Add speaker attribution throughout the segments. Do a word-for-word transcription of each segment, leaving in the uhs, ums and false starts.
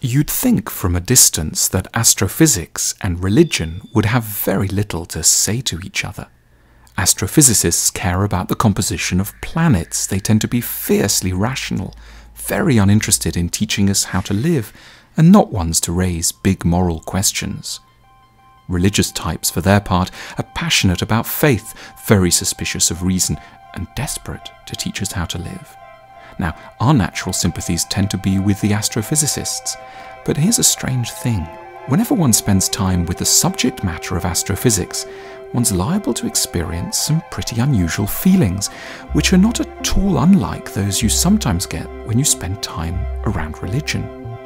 Speaker 1: You'd think from a distance that astrophysics and religion would have very little to say to each other. Astrophysicists care about the composition of planets. They tend to be fiercely rational, very uninterested in teaching us how to live, and not ones to raise big moral questions. Religious types, for their part, are passionate about faith, very suspicious of reason, and desperate to teach us how to live. Now, our natural sympathies tend to be with the astrophysicists, but here's a strange thing. Whenever one spends time with the subject matter of astrophysics, one's liable to experience some pretty unusual feelings, which are not at all unlike those you sometimes get when you spend time around religion.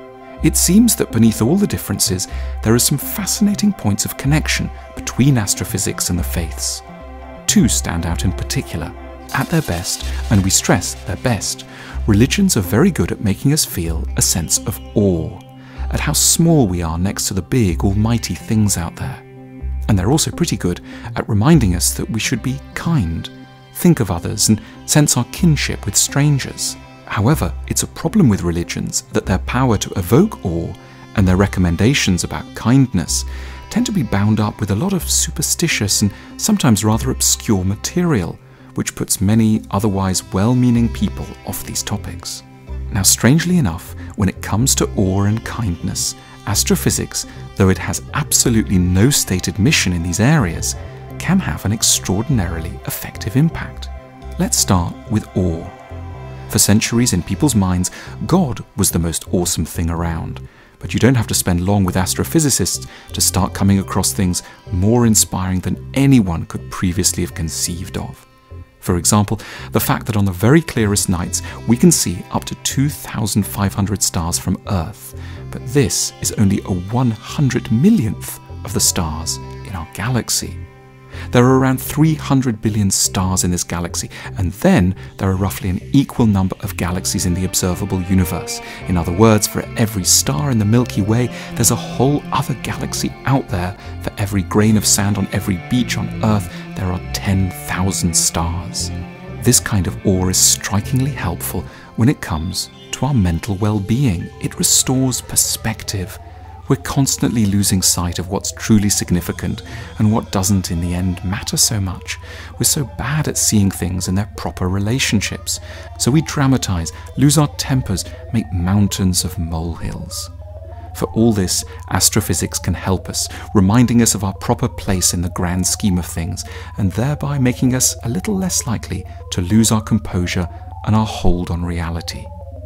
Speaker 1: It seems that beneath all the differences, there are some fascinating points of connection between astrophysics and the faiths. Two stand out in particular. At their best, and we stress their best, religions are very good at making us feel a sense of awe, at how small we are next to the big, almighty things out there. And they're also pretty good at reminding us that we should be kind, think of others, and sense our kinship with strangers. However, it's a problem with religions that their power to evoke awe and their recommendations about kindness tend to be bound up with a lot of superstitious and sometimes rather obscure material, which puts many otherwise well-meaning people off these topics. Now, strangely enough, when it comes to awe and kindness, astrophysics, though it has absolutely no stated mission in these areas, can have an extraordinarily effective impact. Let's start with awe. For centuries in people's minds, God was the most awesome thing around. But you don't have to spend long with astrophysicists to start coming across things more inspiring than anyone could previously have conceived of. For example, the fact that on the very clearest nights we can see up to two thousand five hundred stars from Earth, but this is only a one hundred millionth of the stars in our galaxy. There are around three hundred billion stars in this galaxy, and then there are roughly an equal number of galaxies in the observable universe. In other words, for every star in the Milky Way, there's a whole other galaxy out there. For every grain of sand on every beach on Earth, there are ten thousand stars. This kind of awe is strikingly helpful when it comes to our mental well-being. It restores perspective. We're constantly losing sight of what's truly significant and what doesn't in the end matter so much. We're so bad at seeing things in their proper relationships. So we dramatize, lose our tempers, make mountains of molehills. For all this, astrophysics can help us, reminding us of our proper place in the grand scheme of things, and thereby making us a little less likely to lose our composure and our hold on reality.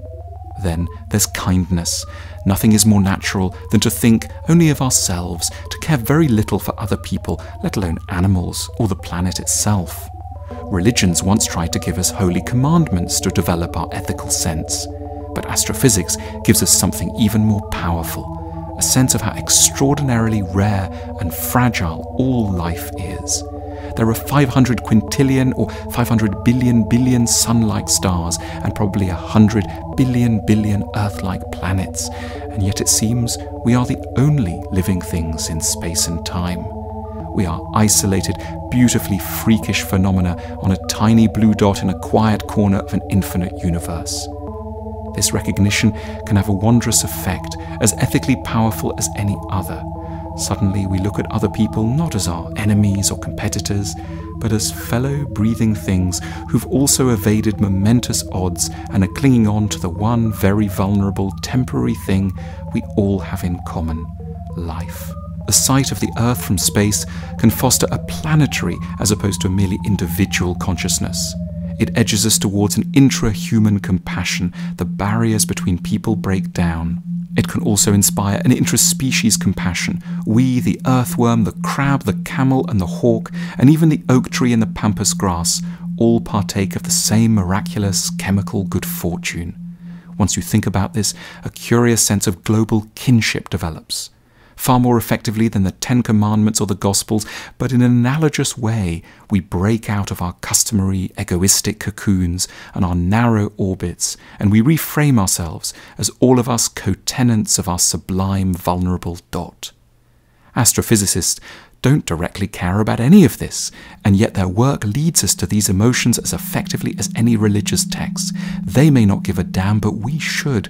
Speaker 1: Then there's kindness. Nothing is more natural than to think only of ourselves, to care very little for other people, let alone animals or the planet itself. Religions once tried to give us holy commandments to develop our ethical sense, but astrophysics gives us something even more powerful, a sense of how extraordinarily rare and fragile all life is. There are five hundred quintillion or five hundred billion billion sun-like stars and probably one hundred billion billion Earth-like planets, and yet it seems we are the only living things in space and time. We are isolated, beautifully freakish phenomena on a tiny blue dot in a quiet corner of an infinite universe. This recognition can have a wondrous effect, as ethically powerful as any other. Suddenly we look at other people not as our enemies or competitors, but as fellow breathing things who've also evaded momentous odds and are clinging on to the one very vulnerable temporary thing we all have in common: life. The sight of the Earth from space can foster a planetary as opposed to a merely individual consciousness. It edges us towards an intra-human compassion. The barriers between people break down. It can also inspire an intraspecies compassion. We, the earthworm, the crab, the camel and the hawk, and even the oak tree and the pampas grass, all partake of the same miraculous chemical good fortune. Once you think about this, a curious sense of global kinship develops. Far more effectively than the Ten Commandments or the Gospels, but in an analogous way, we break out of our customary egoistic cocoons and our narrow orbits, and we reframe ourselves as all of us co-tenants of our sublime vulnerable dot. Astrophysicists don't directly care about any of this, and yet their work leads us to these emotions as effectively as any religious text. They may not give a damn, but we should.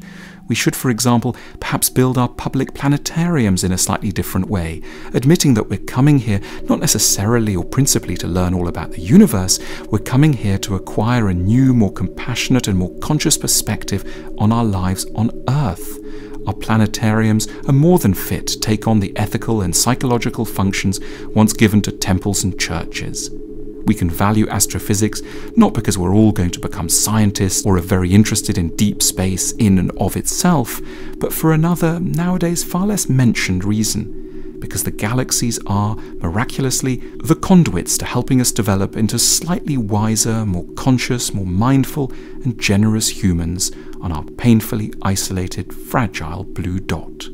Speaker 1: We should, for example, perhaps build our public planetariums in a slightly different way, admitting that we're coming here not necessarily or principally to learn all about the universe, we're coming here to acquire a new, more compassionate and more conscious perspective on our lives on Earth. Our planetariums are more than fit to take on the ethical and psychological functions once given to temples and churches. We can value astrophysics not because we're all going to become scientists or are very interested in deep space in and of itself, but for another, nowadays far less mentioned reason, because the galaxies are, miraculously, the conduits to helping us develop into slightly wiser, more conscious, more mindful and generous humans on our painfully isolated, fragile blue dot.